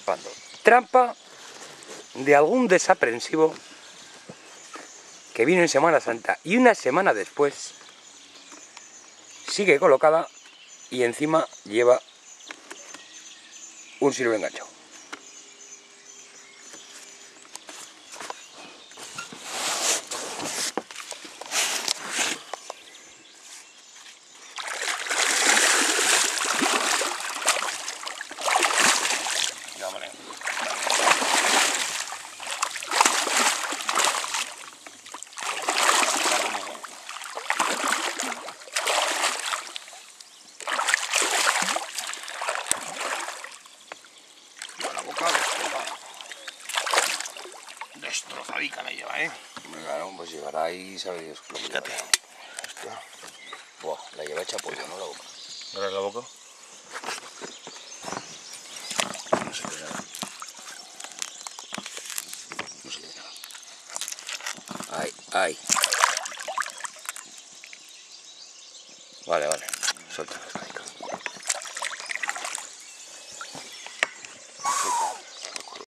raspando. Trampa de algún desaprensivo que vino en Semana Santa y una semana después sigue colocada y encima lleva un siluro enganchado. Destrozadica me lleva, ¿eh? Claro, pues llevará ahí, sabe Dios. Fíjate. Buah, la lleva hecha pollo, ¿no? La boca. ¿Abre la boca? No se ve nada. No se ve nada. Ay, ay. Vale, vale. Suéltala.